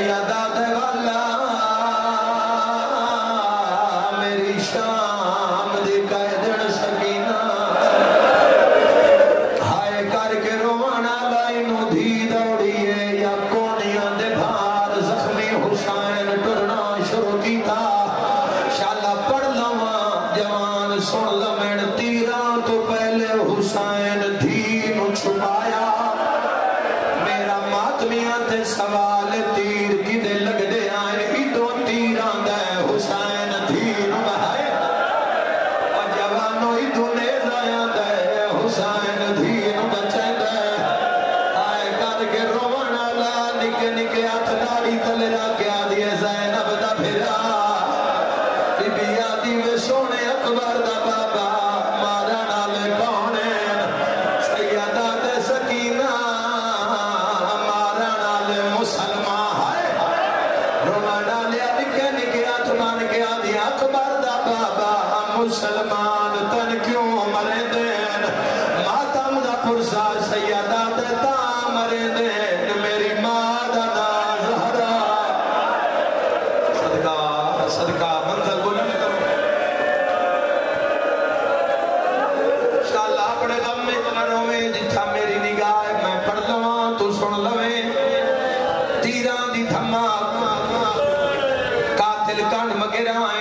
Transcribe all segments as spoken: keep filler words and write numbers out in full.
سیدہ دے والا میری شام دی قیدن سکینہ ہائے کر کے روانا لائی نو دھی دوڑیے یا کونیاں دے بھار زخمی حسین ٹرنا شروع کی تھا شالا پڑھ لواں جوان سن لمن تیران تو پہلے حسین دھی نو چھپایا میرا ماتمیاں تے سوال تیر کی دے لگ دے آئے ایدو تیران دے حسین دھی نو بہائے اور جوانو ایدو نیز آیا دے حسین دھی نو بچے دے آئے کر کے روانا لا نکے نکے ہاتھ داڑی تلے را کے آدھئے زینب دا پھرا بی بی آدھی میں سونے اکبر دا بابا مارا نالے کونے سیدہ دے سکینہ مارا نالے مسلمان ہے روانا لیا نکے نکے ہاتھ مان کے آدھی اکبر دا بابا مسلمان تن کیوں مرے دین ماتم دا پرسا سیدہ دے تا مرے دین میری ماں دا ناز ہرا صدقہ صدقہ منزل بلند کرو شاءاللہ اپنے غم میں تنروں میں جتھا میری نگاہ میں پڑھ لواں تو سن لویں تیران دی دھماک قاتل کانڈ مگرائیں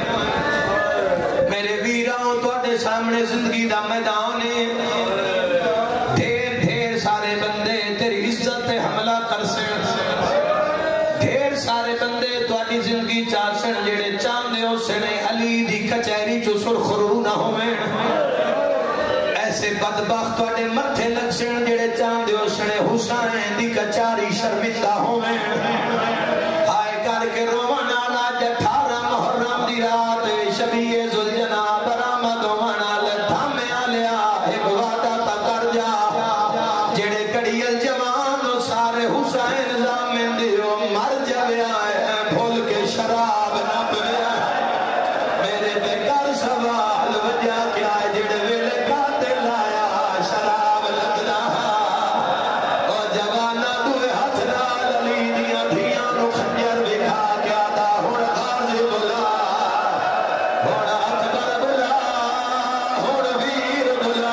میرے ویراں تو سامنے زندگی دا میدان ہے ڈھیر ڈھیر سارے بندے تیری عزت تے حملہ کر سن ڈھیر سارے بندے تو اڈی زندگی چاہ سن جڑے چاندے ہو سنے علی دی کچہری چو سرخرو نہ ہوئے ایسے بدبخت تو اڈے متھے لگ سن جڑے چاندے ہو سنے حسین دی کچہری شرمندہ ہوئے ہائے کر کے روانا لا اٹھارہ محرم دی رات شبیہ ذوالجنا برآمد ہونا لتھامے آلیا ایک وعدہ تا کر جا جڑے کڑیل جوان سارے حسین زامن دیو مر جاوے آئے بھول کے شراب نہ پیا میرے تے کر سوال وجہ کیا جڑے ویلے قاتل آیا شراب لگنا او جوانا دوے ہاتھ نال علی دیاں دھیاں نو خنجر بکھا کیا دا ہن غازی بلا ہن اکبر بلا ہن ویر بلا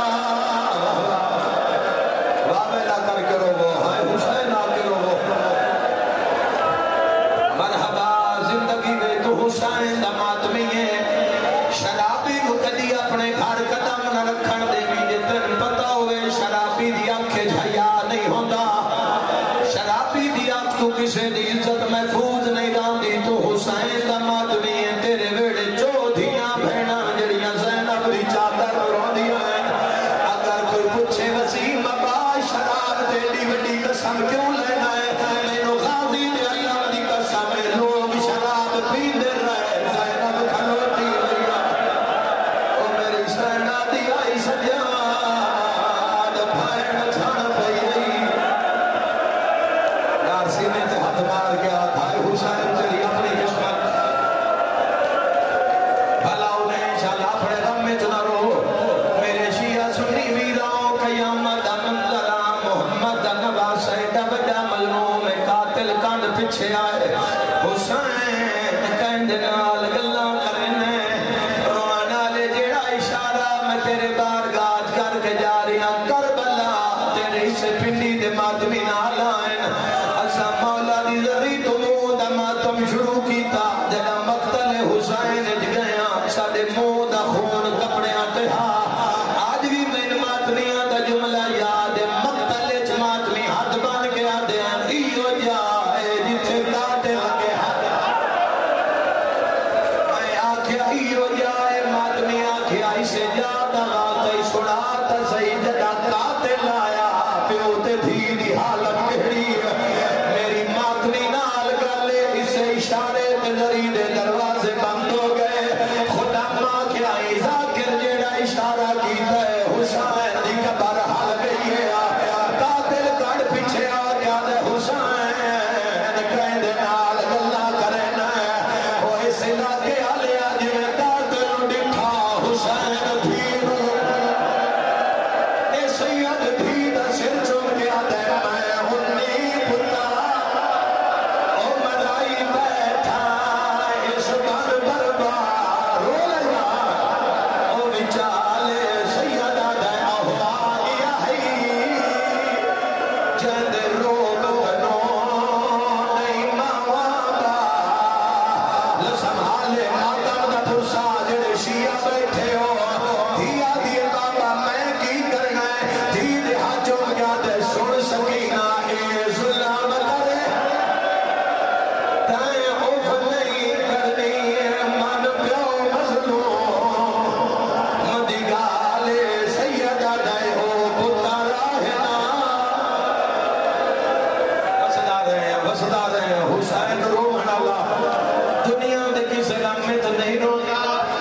وابلہ کر کے رو ہائے حسین آ کے رو مرحبا زندگی میں تو حسین دا ماتمی ہے شرابی کو کدی اپنے گھر قدم نہ رکھن دے بھی جے تن پتا ہوئے شرابی دی آنکھیں جھیا نہیں ہوندا شرابی دی آنکھ تو کسے دی عزت محفوظ نہیں راندی تو حسین دا ماتمی ہے تیرے ویڑے جو دھیاں بھینا جڑیاں زینب دی چادر روندیاں ہیں اگر کوئی پوچھے وسیم ابا شراب تیری وڈی قسم کیوں لینا ہے مینو غازی دے اللہ دی قسم ہے لوگ شراب پیندے رہے زینب کھلوتی لیا او میری سینا دی آئی سجاد بھائن چھان پئی رہی یار سینے تے ہاتھ مار کے آتا ہے حسین تیری اپنی قسمت بھلا انہیں انشاءاللہ اپنے غم میں چنا رو میرے شیعہ سنی ویراؤں قیامت منظرہ محمد نواز سیدہ بڑا مظلوم قاتل کانڈ پچھے آئے حسین کہند نال گلاں کرنے روانا لے جیڑا اشارہ میں تیرے بارگاہ کر کے جا رہی ہوں کربلا تیرے اسے پنڈی دے ماتمی نال آئین اسا مولا دی ذری تو مو دا ماتم شروع کیتا جڑا مقتل حسین اج گیا ساڈے منہ دا خون کپڑے آتے ہاں آج بھی میں ماتمیاں دا جملہ یاد ہے مقتل اچ ماتمی ہاتھ بن کے آدھے ہیں ایو جائے جتھے بتا رہے ہیں حسین رومن اللہ دنیا دے کسی غم میں تو نہیں رونا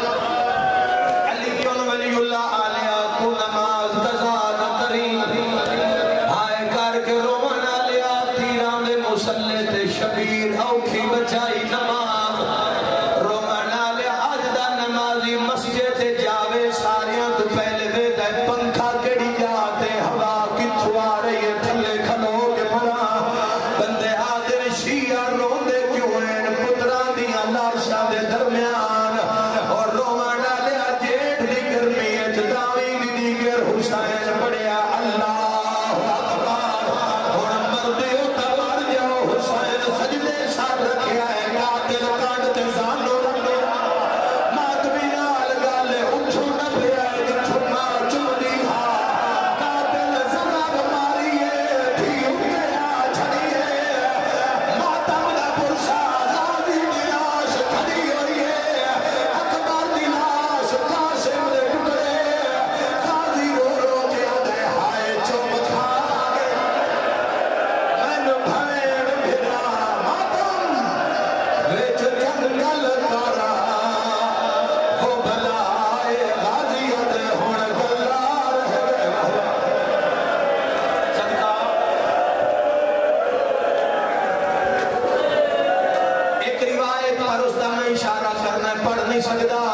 علی ولی اللہ علیہ کو نماز قضا نہ کری ہائے کر کے رومن علیہ تیران دے مسلح تے شبیر اوکھی بچائی نماز رومن علیہ آج دا نمازی مسجد تے جاوے ساریاں تو پہلے دے دے پنکھا کڑی جاتے ہوا کتھو آ رہی ہے تھلے کھلو کے پڑا بندے آدھر شیعہ روندے کیوں ہیں پتران دیا لاشاں دے درمیان اور رومن علیہ جیٹ دی گرمی ہے جداوی دی دیگر حسین پڑیا اللہ اکبر اور مردے اتبار جاؤ حسین سجدے ساتھ رکھیا ہے قاتل کانڈتے زانو رکھے ماتمی نال گالے اٹھو نہ پیا ہے جتھو ماں چمدی ہا قاتل زناب ماریے بھی اٹھیا چھڑیے ماتم دا پرسا زادی دیاش کھڑی ہوئی ہے اکبر دی لاش قاسم دے ٹکڑے قاضی رو رو کے آدھے ہائے چوب کھا گئے میں بھین بھیڑا ماتم ویچ جنگل کارا وہ بھلائے غازی آدھے ہون گلار ہے صدقہ ایک روایت پر اس دا میں اشارہ کرنا ہے پڑھ نہیں سکتا